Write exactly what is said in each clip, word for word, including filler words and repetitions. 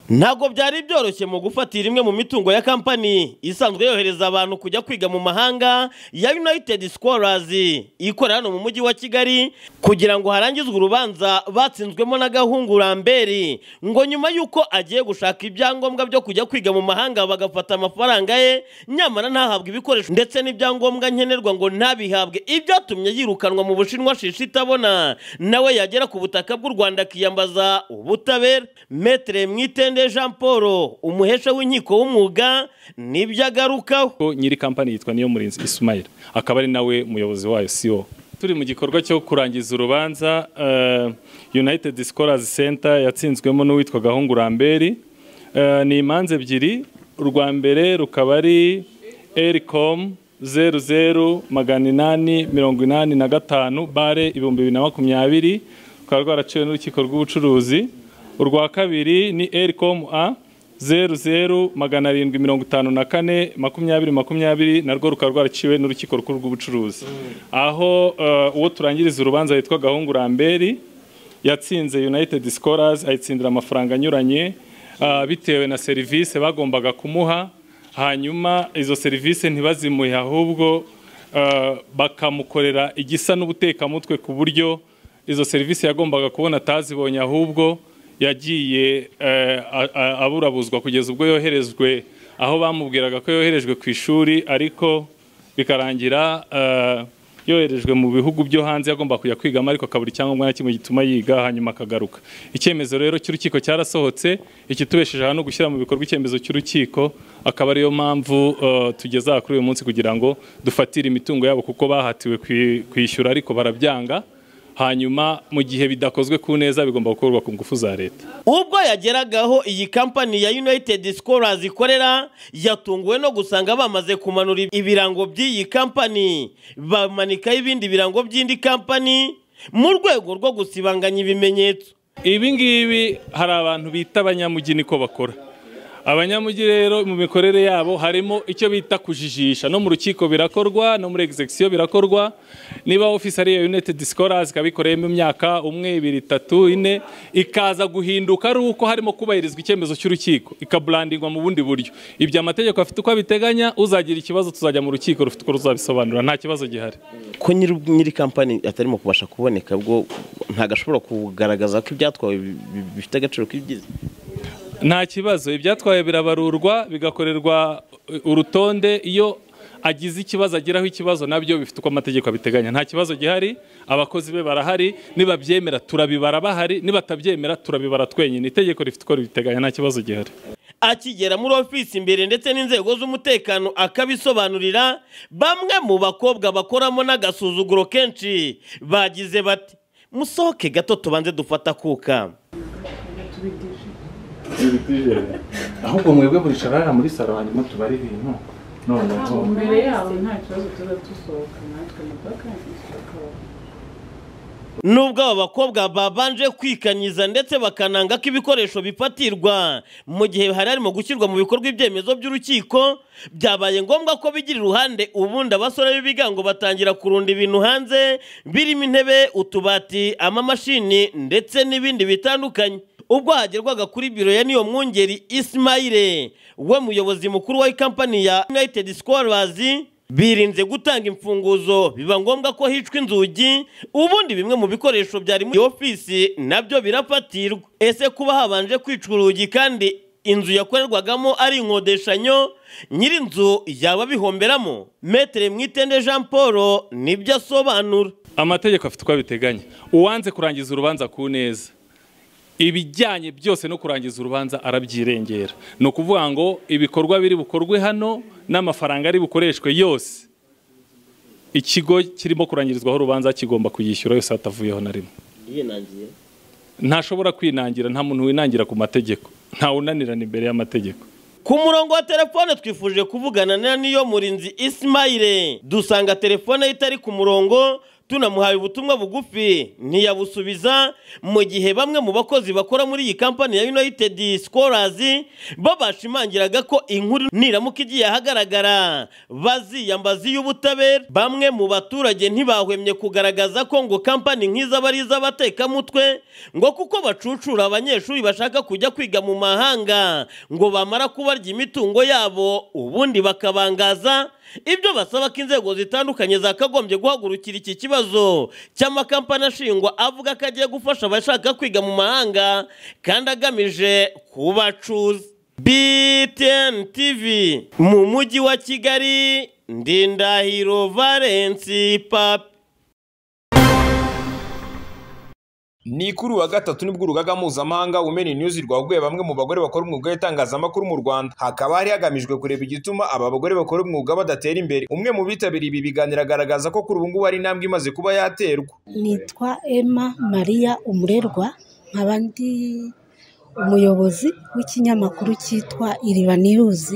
Ntabwo byari byoroshye mu gufatira imwe mu mitungo ya kampani isanzwe yohereza abantu kujya kwiga mu mahanga ya United Scholars ikorera hano mu mujyi wa Kigali kugira ngo harangizwe urubanza batsinzwemo na Gahungu Ramberi ngo nyuma yuko agiye gushaka ibyangombwa byo kujya kwiga mu mahanga bagafata amafaranga ye nyamara ntahabwe ibikoresho ndetse n'ibyangombwa nkenerwa ngo ntabihabwe ibyatumye yirukanwa mu Bushinwa shishi itabona nawe yagera ku butaka bw'u Rwanda kiyambaza ubutabera. Maître Mwitende Jean Paul umuhesha w'inkiko w'umwuga nibyo agarukaho. Nyiri kampani yitwa Niyo Murinzi Ismail akaba ari nawe muyobozi wayo C E O. Turi mu gikorwa cyo kurangiza urubanza uh, United Scholars Center yatsinzwemo n'uwitwa Gahungu Ramberi. Uh, ni imanze ebyiri, urwa mbere rukaba ari Ericom zero zero magana inani mirongo inani na gatanu bare ibihumbi bibiri na makumyabiri rukaba rwaraciwe n'urukiko rw'ubucuruzi. Urwa kabiri ni Ericom A zero zero magana arindwi mirongo itanu na kane makumyabiri makumyabiri narwo rukaba rwaraciwe n'urukiko rukuru rw'ubucuruzi. Aho uh, uwo turangiriza urubanza yitwa Gahungu Ramberi yatsinze United Scholars ayitsindira amafaranga anyuranye uh, bitewe na serivisi bagombaga kumuha, hanyuma izo serivisi ntibazimuhe ahubwo uh, bakamukorera igisa n'ubutekamutwe ku buryo izo serivisi yagombaga kubona atazibonye ahubwo yagiye aburabuzwa kugeza ubwo yoherezwe aho bamubwiraga ko yoherejwe ku ishuri ariko bikarangira yoherejwe mu bihugu byo hanze yagomba kujya kwigamo ariko akabura icyangombwa na kimwe gituma yiga hanyuma akagaruka. Icyemezo rero cy'urukiko cyarasohotse, ikitubesheje hano gushyira mu bikorwa icyemezo cy'urukiko akaba ariyo mpamvu tugeza kuri uyu munsi kugira ngo dufatire imitungo yabo kuko bahatiwe kwishyura ariko barabyanga. Hanyuma mu gihe bidakozwe ku neza bigomba gukorwa ku ngufu za leta. Ubwo yageragaho iyi kampani ya United Scholars ikorera yatunguwe no gusanga bamaze kumanura ibirango by'iyi kampani bamanika ibindi birango by'indi kampani mu rwego rwo gusibanganya ibimenyetso. Ibi ngibi hari abantu bita abanyamujyi niko bakora. Abanyamujyi rero mu mikorere yabo harimo icyo bita kujijisha, no mu rukiko birakorwa no muri execution birakorwa. Niba office ari ya United Scholars kabikoreyemo imyaka umwe ibiri itatu ine ikaza guhinduka ari uko harimo kubahirizwa icyemezo cy'urukiko ikabrandingwa mu bundi buryo, ibyo amategeko afite uko abiteganya, uzagira ikibazo tuzajya mu rukiko rufite uko ruzabisobanura, nta kibazo gihari. Ko nyiri nyiri kampani atarimo kubasha kuboneka bwo ntagashobora kugaragaza ko ibyatwawe bifite agaciro k'ibyiza. Nta kibazo, ibyatwaye birabarurwa bigakorerwa urutonde, iyo agize ikibazo agiraho ikibazo nabyo bifite uko amategeko abiteganya. Nta kibazo gihari, abakozi be barahari, niba byemera turabibara bahari, niba tabyemera turabibara twenyine, itegeko rifite uko ribiteganya, nta kibazo gihari. Akigera muri ofisi imbere ndetse n'inzego z'umutekano akabisobanurira, bamwe mu bakobwa bakoramo n'agasuzuguro kenshi bagize bati musohoke gato tubanze dufata kuka. Ahubwo mwebwe buricara muri salo hanyuma tubari ibintu noneho mbere yawe nta kibazo tuza dusohoka natwe mupaka isohoka. Nubwo aba bakobwa babanje kwikanyiza ndetse bakananga ko ibikoresho bifatirwa mu gihe hari harimo gushyirwa mu bikorwa ibyemezo by'urukiko, byabaye ngombwa ko bigira iruhande ubundi abasore b'ibigango batangira kurunda ibintu hanze birimo intebe, utubati, amamashini ndetse n'ibindi bitandukanye. Ubwo hagerwaga kuri biro ya Niyo Mwungeri Ismail we muyobozi mukuru wa kampani ya United Scholars, birinze gutanga imfunguzo biba ngombwa ko hicwa inzugi, ubundi bimwe mu bikoresho byari muri ofisi nabyo birafatirwa. Ese kuba habanje kwicwa urugi kandi inzu yakorerwagamo ari inkodeshanyo, nyiri inzu yaba bihomberamo? Maître Mwitende Jean Paul nibyo asobanura. Amategeko afite uko abiteganya, uwanze kurangiza urubanza ku neza ibijyanye byose no kurangiza urubanza arabyirengera. No kuvuga ngo ibikorwa biri bukorwe hano n'amafaranga ari bukoreshwe yose ikigo kirimo kurangirizwaho urubanza kigomba kuyishyura yose atavuyeho na rimwe. Yinangiye ntashobora kwinangira, nta muntu winangira ku mategeko, nta unanirana imbere y'amategeko. Ku murongo wa telefone twifuje kuvugana na Niyo Murinzi Ismail, dusanga telefone itari ku murongo, tunamuhaye ubutumwa bugufi ntiyabusubiza, mu gihe bamwe mu bakozi bakora muri iyi kampani ya United Scholars babashimangiraga ko inkuru niramuka igiye ahagaragara baziyambaza y'ubutabera. Bamwe mu baturage ntibahwemye kugaragaza ko ngo kampani nk'iza bari iz'abatekamutwe ngo kuko bacucura abanyeshuri bashaka kujya kwiga mu mahanga ngo bamara kubarya imitungo yabo ubundi bakabangaza. Ibyo basaba ko inzego zitandukanye zakagombye guhagurukira iki kibazo cy'amakampani ashingwa avuga ko agiye gufasha abashaka kwiga mu mahanga kandi agamije kubacuza. B T N T V mu mujyi wa Kigali, Ndindahiro Valence Papi. Ni kuri wa gatatu nibwo urugaga mpuzamahanga Women News rwaguye bamwe mu bagore bakora umwuga w'itangazamakuru mu Rwanda. Hakaba hari hagamijwe kureba igituma aba bagore bakora umwuga badatera imbere. Umwe mu bitabiriye ibi biganiro agaragaza ko kuri ubu ngubu hari intambwe imaze kuba yaterwa. Nitwa Emma Maria Umurerwa, nkaba ndi umuyobozi w'ikinyamakuru cyitwa iriba news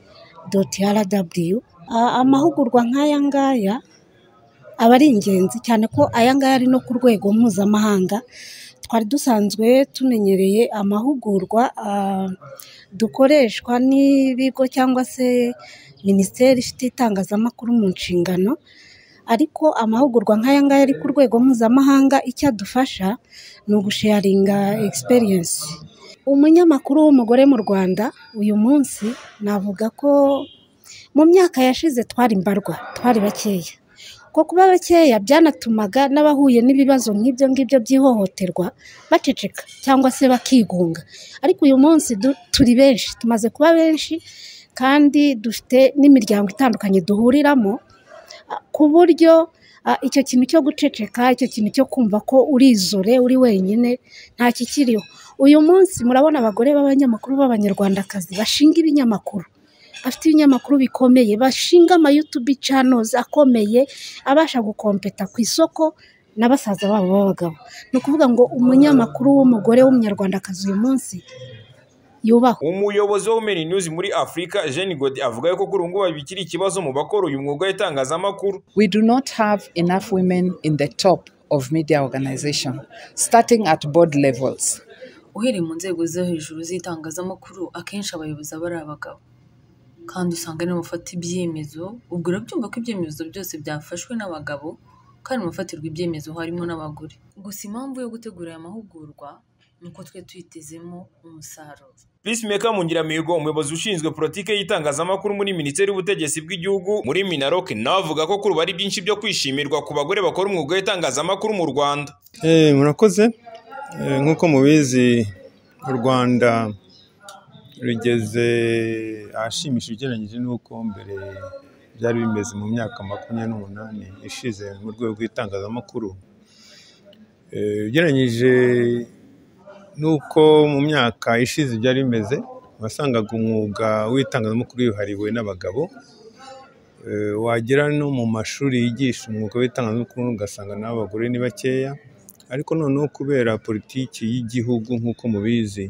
dot r w. Amahugurwa nk'aya ngaya aba ari ingenzi cyane ko aya ngaya ari no ku rwego mpuzamahanga. Twari dusanzwe tumenyereye amahugurwa uh, dukoreshwa n'ibigo cyangwa se minisiteri ifite itangazamakuru mu nshingano, ariko amahugurwa nk'aya ngaya ari ku rwego mpuzamahanga icyo adufasha ni ugusharinga experience. Umunyamakuru w'umugore mu Rwanda uyu munsi navuga ko mu myaka yashize twari mbarwa, twari bakeya. Ko kuba bakeya byanatumaga n'abahuye n'ibibazo nk'ibyo ngibyo by'ihohoterwa baceceka cyangwa se bakigunga, ariko uyu munsi turi benshi, tumaze kuba benshi kandi dufite n'imiryango itandukanye duhuriramo, ku buryo icyo kintu cyo guceceka, icyo kintu cyo kumva ko uri izole uri wenyine nta kikiriho. Uyu munsi murabona abagore b'abanyamakuru b'abanyarwandakazi bashinga ibinyamakuru, afite ibinyamakuru bikomeye, bashinga ama YouTube channels akomeye abasha gukompeta ku isoko n'abasaza babo b'abagabo. Ni ukuvuga ngo umunyamakuru w'umugore w'umunyarwandakazi uyu munsi yubaho. Umuyobozi wa Women News muri Afrika Jeanne God avuga ko kuri ubu bikiri ikibazo mu bakora uyu mwuga w'itangazamakuru. We do not have enough women in the top of media organization starting at board levels. Uhereye mu nzego zo hejuru z'itangazamakuru akenshi abayobozi aba ari abagabo, kandi usanga nibo bafata ibyemezo. Ubwo urabyumva ko ibyemezo byose byafashwe n'abagabo kandi mufatirwa ibyemezo harimo n'abagore. Gusa impamvu yo gutegura aya mahugurwa nuko twe twitezemo umusaruro. Peacemaker Mungiramihigo, umuyobozi ushinzwe politike y'itangazamakuru muri Minisiteri y'Ubutegetsi bw'Igihugu muri Minaloc, nawe avuga ko kuri bari byinshi byo kwishimirwa ku bagore bakora umwuga w'itangazamakuru mu Rwanda. Eh murakoze. Nk'uko mubizi u Rwanda rugeze ahashimishije ugereranyije n'uko mbere byari bimeze mu myaka makumyabiri n'umunani ishize mu rwego rw'itangazamakuru. Ugereranyije n'uko mu myaka ishize byari bimeze, wasangaga umwuga w'itangazamakuru yuhariwe n'abagabo. Wagera no mu mashuri yigisha umwuga w'itangazamakuru ugasanga n'abagore ni bakeya, ariko noneho kubera politiki y'igihugu nk'uko mubizi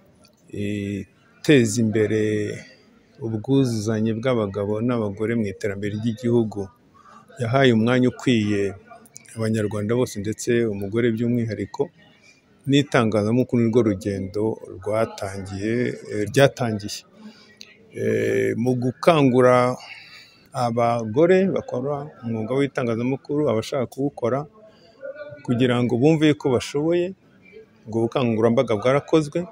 iteza imbere ubwuzuzanye bw'abagabo n'abagore mu iterambere ry'igihugu, yahaye umwanya ukwiye abanyarwanda bose ndetse umugore by'umwihariko. N'itangazamakuru nirwo rugendo rwatangiye ryatangiye mu gukangura abagore bakora umwuga w'itangazamakuru, abashaka kuwukora kugira ngo bumve ko bashoboye. Ubwo bukangurambaga bwarakozwe,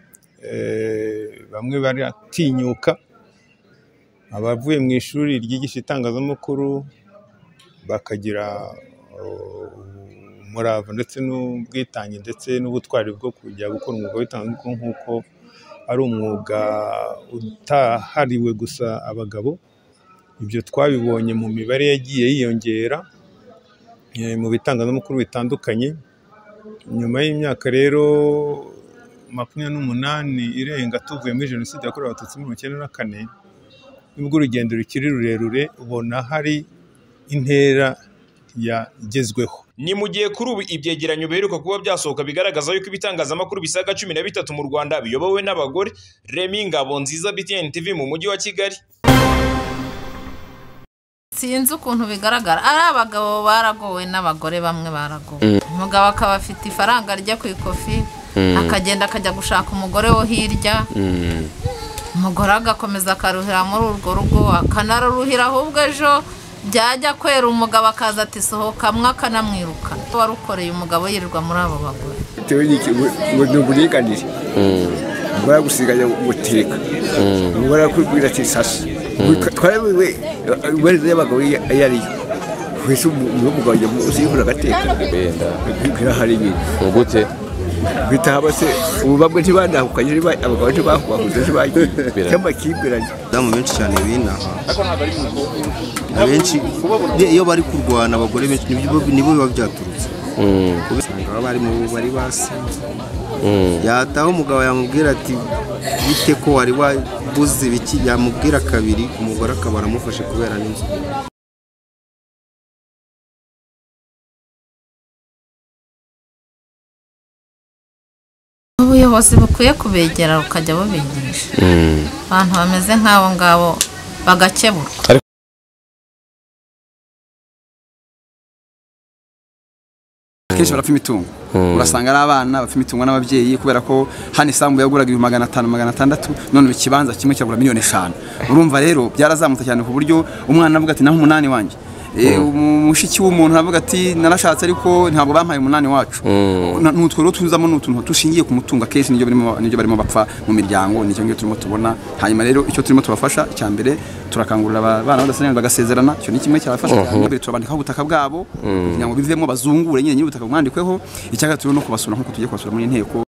bamwe baratinyuka, abavuye mu ishuri ryigisha itangazamakuru bakagira umurava ndetse n'ubwitange ndetse n'ubutwari bwo kujya gukora umwuga w'itangazamakuru nk'uko ari umwuga utahariwe gusa abagabo. Ibyo twabibonye mu mibare yagiye yiyongera mu bitangazamakuru bitandukanye. Nyuma y'imyaka rero makumyabiri n'umunani irenga tuvuye muri jenoside yakorewe abatutsi muri mirongo icyenda na kane, nibwo urugendo rukiri rurerure, ubona hari intera yagezweho. Ni mu gihe kuri ubu ibyegeranyo biheruka kuba byasohoka bigaragaza yuko ibitangazamakuru bisaga cumi na bitatu mu Rwanda biyobowe n'abagore. Remy Ngabonziza, B T N T V mu mujyi wa Kigali. sinzi ukuntu bigaragara ari abagabo baragowe n'abagore bamwe baragowe umugabo akaba afite ifaranga rya ku ikofi akagenda akajya gushaka umugore wo hirya umugore agakomeza akaruhira muri urwo rugo akanaruhira ahubwo ejo byajya kwera umugabo akaza ati sohoka mwakanamwiruka warukoreye umugabo yirirwa muri abo bagore tewe niki ngo buringanire ngora gusiganya guteka ngora kwibwira ati sasa twarabiwe wese y'abagabo yari wese umugabo ajya muzi yihura gateka benda bira hari ibintu gute bitaba se ubabwe ntibandahukanye abagabo ntibahubahuze ntibagiye cyangwa kibwiranye damu benshi cyane binaha abenshi iyo bari kurwana abagore benshi nibo biba byaturutse kubisanga bari mu bari basi yataho umugabo yamubwira ati bite ko wari wabuze biki yamubwira kabiri umugore akaba aramufashe kubera n'inzu ubuyobozi bukwiye kubegera ukajya bubigisha abantu bameze nk'abo ngabo bagakeburwa kenshi barapfa imitungo urasanga ari abana bapfa imitungo n'ababyeyi kubera ko hano isambu yaguraga ibihumbi magana atanu magana atandatu none ikibanza kimwe kiragura miliyoni eshanu urumva rero byarazamutse cyane ku buryo umwana avuga ati naho umunani wanjye umushiki w'umuntu aravuga ati narashatse ariko ntabwo bampaye umunani wacu n'utwo rero tuzamo n'utuntu tushingiye ku mutungo akenshi nibyo barimo nibyo barimo bapfa mu miryango nicyo ngicyo turimo tubona hanyuma rero icyo turimo tubafasha cyambere turakangurira abana badasezerana bagasezerana icyo ni kimwe cyabafasha cyane turabandikaho ubutaka bwabo kugira ngo bivemo bazungure nyine nyine ubutaka bwandikweho icyaga turi no kubasura nkuko tugiye kubasura muri inteko